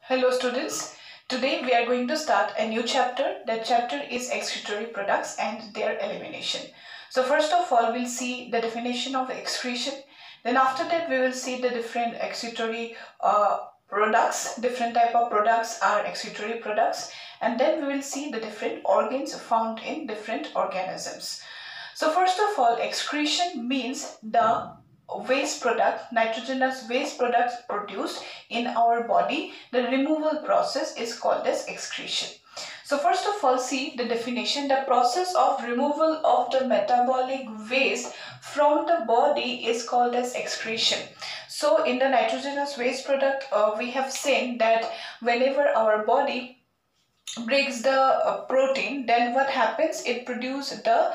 Hello students, today we are going to start a new chapter. That chapter is excretory products and their elimination. So first of all we'll see the definition of excretion. Then after that we will see the different excretory products. Different type of products are excretory products, and then we will see the different organs found in different organisms. So first of all, excretion means the waste product, nitrogenous waste products produced in our body. The removal process is called as excretion. So first of all, see the definition. The process of removal of the metabolic waste from the body is called as excretion. So in the nitrogenous waste product, we have seen that whenever our body breaks the protein, then what happens? It produces the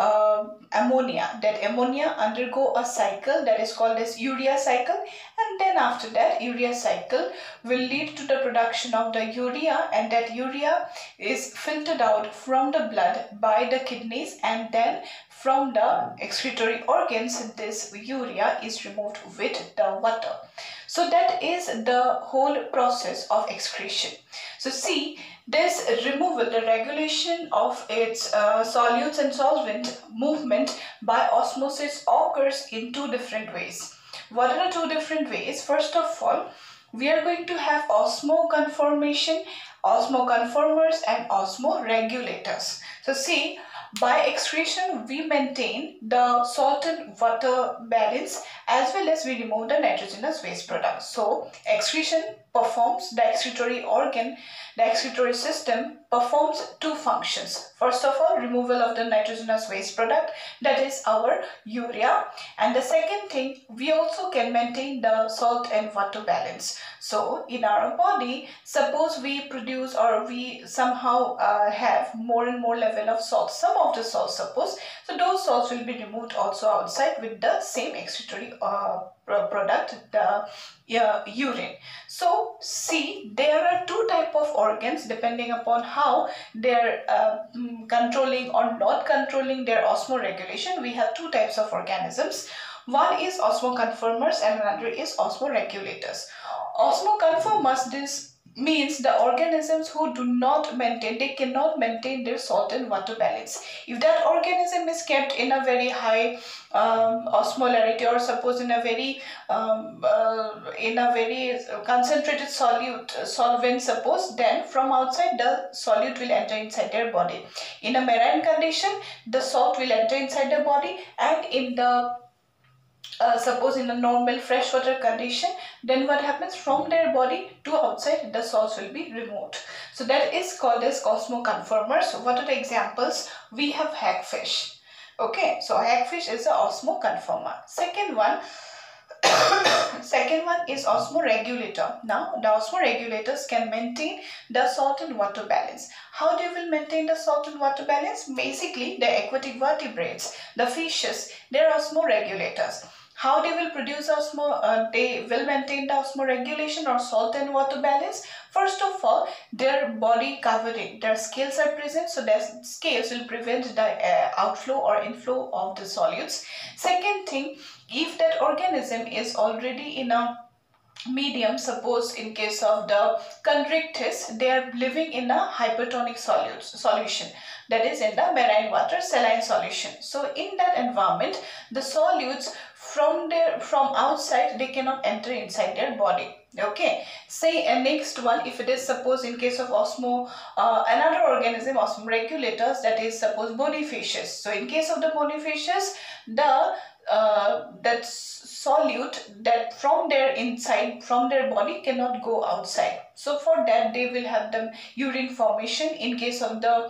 ammonia. That ammonia undergo a cycle that is called as urea cycle, and then after that urea cycle will lead to the production of the urea, and that urea is filtered out from the blood by the kidneys, and then from the excretory organs this urea is removed with the water. So that is the whole process of excretion. So see, this removal, the regulation of its solutes and solvent movement by osmosis occurs in two different ways. What are the two different ways? First of all, we are going to have osmoconformation, osmoconformers and osmoregulators. So see, by excretion we maintain the salt and water balance, as well as we remove the nitrogenous waste products. So excretion performs, the excretory organ, the excretory system performs two functions. First of all, removal of the nitrogenous waste product, that is our urea, and the second thing, we also can maintain the salt and water balance. So in our body, suppose we produce or we somehow have more and more level of salt, some of the salts suppose, so those salts will be removed also outside with the same excretory product, the urine. So see, there are two type of organs depending upon how they're controlling or not controlling their osmoregulation. We have two types of organisms. One is osmoconformers and another is osmoregulators. Osmoconformers, this means the organisms who do not maintain, they cannot maintain their salt and water balance. If that organism is kept in a very high osmolarity, or suppose in a very concentrated solvent suppose, then from outside the solute will enter inside their body. In a marine condition, the salt will enter inside the body, and in the suppose in a normal freshwater condition, then what happens? From their body to outside, the salts will be removed. So that is called as osmoconformers. What are the examples? We have hagfish. Okay, so hagfish is a osmoconformer. Second one is osmoregulator. Now the osmoregulators can maintain the salt and water balance. How they will maintain the salt and water balance? Basically, the aquatic vertebrates, the fishes, they are osmoregulators. How they will produce they will maintain the osmoregulation or salt and water balance? First of all, their body covering, their scales are present, so their scales will prevent the outflow or inflow of the solutes. Second thing, if that organism is already in a medium, suppose in case of the chondrichthyes, they are living in a hypertonic solution, that is in the marine water, saline solution. So in that environment, the solutes from outside, they cannot enter inside their body. Okay, say next one, if it is suppose in case of another organism, osmoregulators, that is suppose bonifacius. So in case of the bonifacius, that solute that from their inside, from their body, cannot go outside. So for that they will have the urine formation. In case of the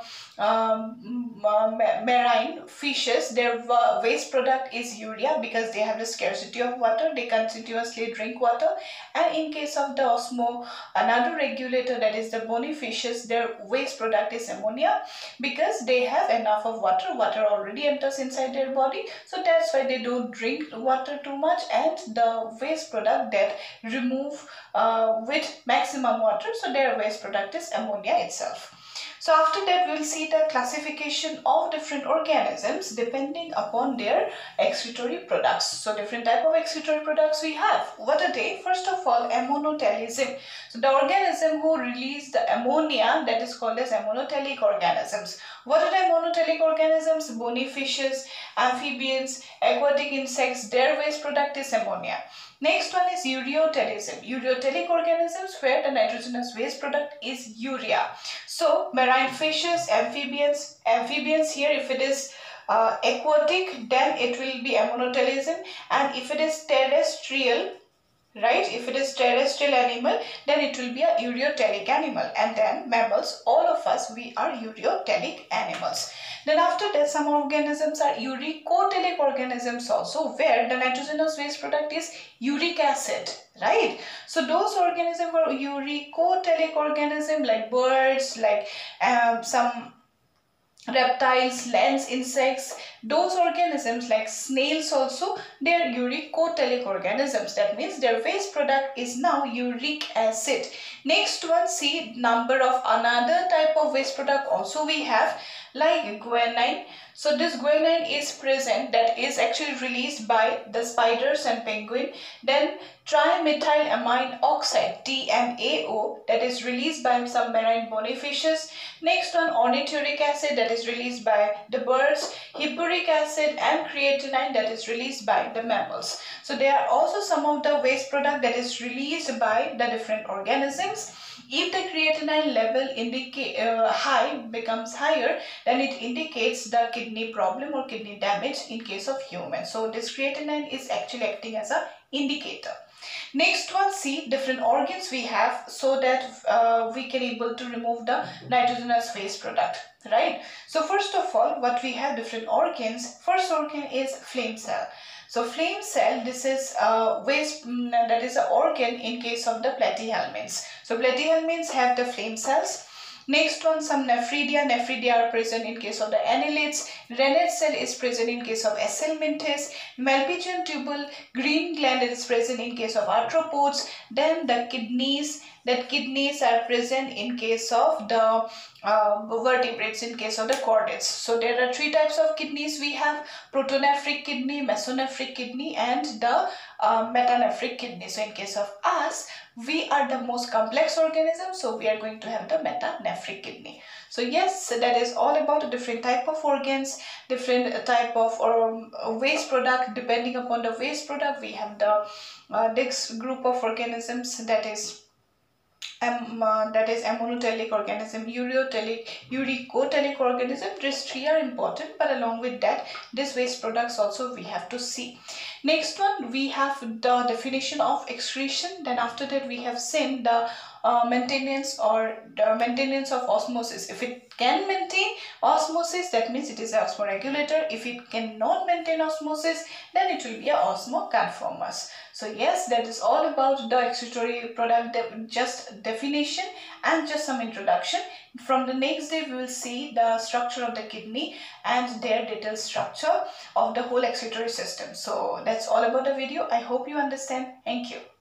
marine fishes, their waste product is urea, because they have the scarcity of water, they continuously drink water. And in case of the another regulator, that is the bonifacius, their waste product is ammonia, because they have enough of water already enters inside their body, so that's why they don't drink water too much, and the waste product that remove with maximum water, so their waste product is ammonia itself. So after that, we will see the classification of different organisms depending upon their excretory products. So different type of excretory products we have. What are they? First of all, ammonotelism. So the organism who release the ammonia, that is called as ammoniotelic organisms. What are the ammoniotelic organisms? Bony fishes, amphibians, aquatic insects, their waste product is ammonia. Next one is ureotelism. Ureotelic organisms where the nitrogenous waste product is urea. So marine fishes, amphibians here, if it is aquatic, then it will be ammonotelism, and if it is terrestrial, right, if it is terrestrial animal, then it will be a ureotelic animal. And then mammals, all of us, we are ureotelic animals. Then after that, some organisms are uricotelic organisms also, where the nitrogenous waste product is uric acid, right? So those organisms are uricotelic organisms, like birds, like some reptiles, lands, insects. Those organisms like snails also, they are uricotelic organisms. That means their waste product is now uric acid. Next one, see number of another type of waste product also we have, like guanine. So this guanine is present, that is actually released by the spiders and penguin. Then trimethylamine oxide, TMAO, that is released by some marine bony fishes. Next one, ornithuric acid, that is released by the birds. Hippuric acid and creatinine, that is released by the mammals. So there are also some of the waste product that is released by the different organisms. If the creatinine level becomes higher, then it indicates the kidney problem or kidney damage in case of humans. So this creatinine is actually acting as a indicator. Next one, see different organs we have, so that we can able to remove the nitrogenous waste product, right? So first of all, what we have different organs. First organ is flame cell. So flame cell, this is waste, that is an organ in case of the platyhelminths. So platyhelminths have the flame cells. Next one, some nephridia. Nephridia are present in case of the annelids. Rennet cell is present in case of Achelminths. Malpighian tubule, green gland is present in case of arthropods. Then the kidneys, that kidneys are present in case of the vertebrates, in case of the chordates. So there are three types of kidneys we have: protonephric kidney, mesonephric kidney, and the metanephric kidney. So in case of us, we are the most complex organism, so we are going to have the metanephric kidney. So yes, that is all about a different type of organs, different type of waste product. Depending upon the waste product, we have the next group of organisms, that is ammoniotelic organism, ureotelic, uricotelic organism. These three are important, but along with that, these waste products also we have to see. Next one, we have the definition of excretion. Then after that, we have seen the maintenance of osmosis. If it can maintain osmosis, that means it is an osmoregulator. If it cannot maintain osmosis, then it will be a osmoconformers. So yes, that is all about the excretory product, just definition and just some introduction. From the next day, we will see the structure of the kidney and their detailed structure of the whole excretory system. So that's all about the video. I hope you understand. Thank you.